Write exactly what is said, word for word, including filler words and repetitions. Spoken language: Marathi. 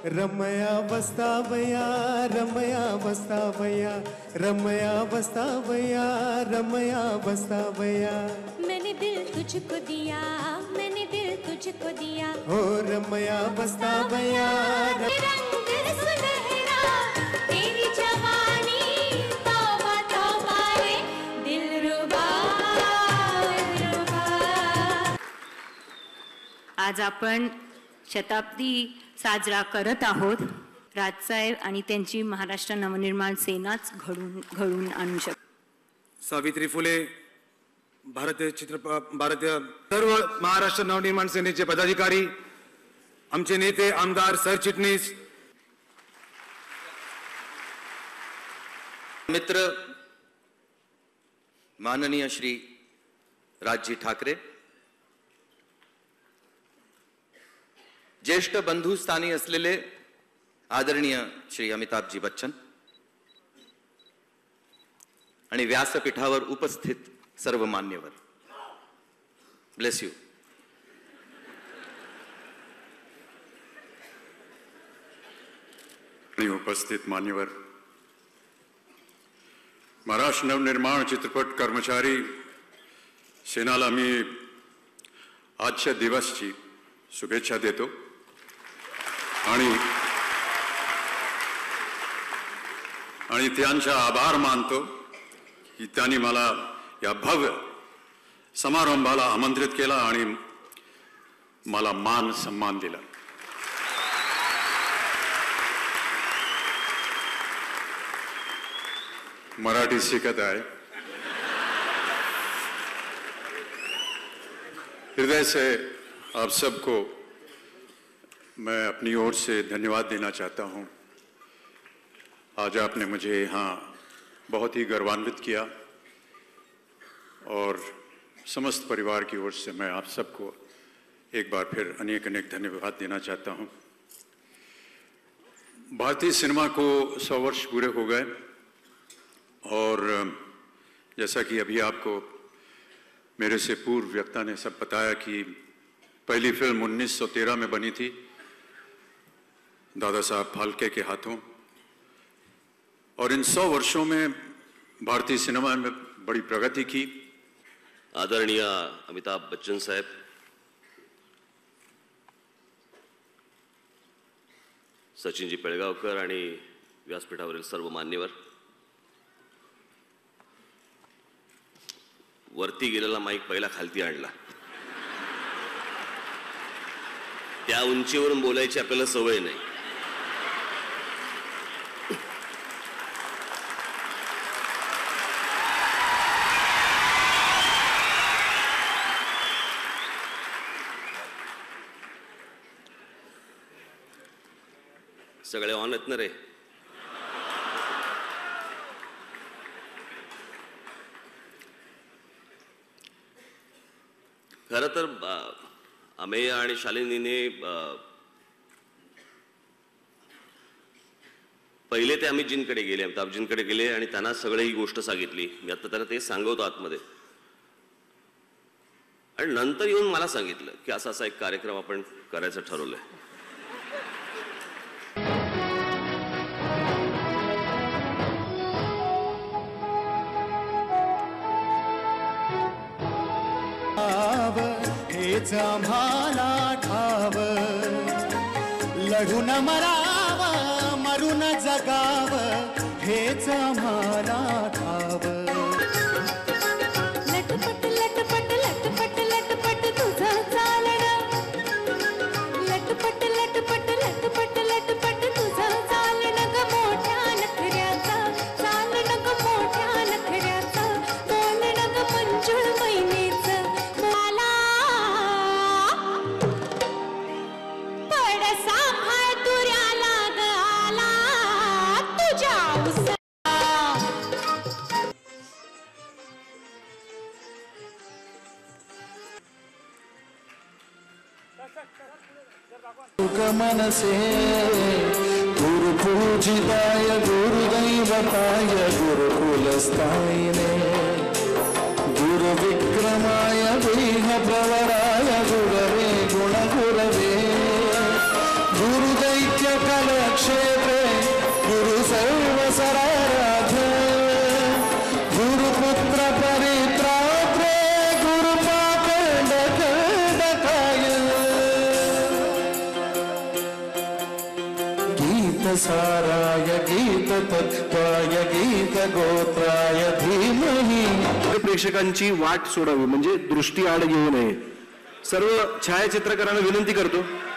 रमया बस्तावया रमया बस्तावया रमया बस्तावया रमया बस्तावया। मैंने दिल तुझको दिया, मैंने दिल तुझको दिया, हो रमया बस्तावया। रंग सुनहरा तेरी जवानी, तौबा तौबा रे दिलरुबा दिलरुबा। आज आपण शताब्दी साजरा करत आहोत। राजसाहेब आणि त्यांची महाराष्ट्र नवनिर्माण सेनाच घडून घडून आणू शकते। सावित्री फुले, भारतीय चित्रपट भारतीय सर्व महाराष्ट्र नवनिर्माण सेनेचे पदाधिकारी, आमचे नेते आमदार सरचिटणीस, मित्र माननीय श्री राजजी ठाकरे, ज्येष्ठ बंधुस्थानी असलेले आदरणीय श्री अमिताभजी बच्चन आणि व्यासपीठावर उपस्थित सर्व मान्यवर, ब्लेस यू। उपस्थित मान्यवर, महाराष्ट्र नवनिर्माण चित्रपट कर्मचारी सेनाला मी आजच्या दिवसची शुभेच्छा देतो आणि आणि त्यांचा आभार मानतो की त्यांनी मला या भव्य समारंभाला आमंत्रित केला आणि मला मान सन्मान दिला। मराठी शिकत आहे। हृदय से आप सबको मैं अपनी ओर से धन्यवाद देना चाहता हूं। आज आपने मुझे यहाँ बहुत ही गौरवान्वित किया और समस्त परिवार की ओर से मैं आप सबको एक बार फिर अनेक अनेक धन्यवाद देना चाहता हूं। भारतीय सिनेमा को सौ वर्ष पूरे हो गए और जैसा कि अभी आपको मेरे से पूर्व वक्ता ने सब बताया कि पहली फिल्म उन्नीस सौ तेरह में बनी थी दादा साहब फाल्के के हाथों, और इन सौ वर्षों में भारतीय सिनेमा में बड़ी प्रगति की। आदरणीय अमिताभ बच्चन साहेब, सचिनजी पेळगावकर आणि व्यासपीठावरील सर्व मान्यवर, वरती गेलेला माईक पहिला खालती आणला। त्या उंचीवरून बोलायची आपल्याला सवय नाही। सगळे ऑन आहेत ना रे? खरं तर अमेय आणि शालिनीने पहिले ते अमितजींकडे गेले, अमिताभजींकडे गेले आणि त्यांना सगळे ही गोष्ट सांगितली। मी आता त्यांना ते सांगवतो आतमध्ये, आणि नंतर येऊन मला सांगितलं की असा असा एक कार्यक्रम आपण करायचं ठरवलंय। हेच आम्हाला ठाव, लढून मराव मरून जगाव, हेच आम्हाला ठाव। लटपट लटपट लटपट लटपट तुझं चालणं, लटपट लटपट लटपट लटपट तुझं चालणं ग मोठ्या नखऱ्याचा, चालणं ग मोठ्या नखऱ्याचा, बोलणं ग मंजूळ महिनेचं। मला पड सांभाळ तुऱ्याला ग आला तुझ्या उसा। मनसे गुरुपूजिताय गुरुदैवताय गुरुकुलस्थायिने गुरुविक्रमाय देहप्रवराय गुरवे गुणगुरवे गुरुदैत्यकाय साराय गीततत्त्वाय गीतगोत्राय धीमहि. प्रेक्षकांची वाट सोडावी म्हणजे दृष्टी आड येऊ नये. सर्व छायाचित्रकारांना विनंती करतो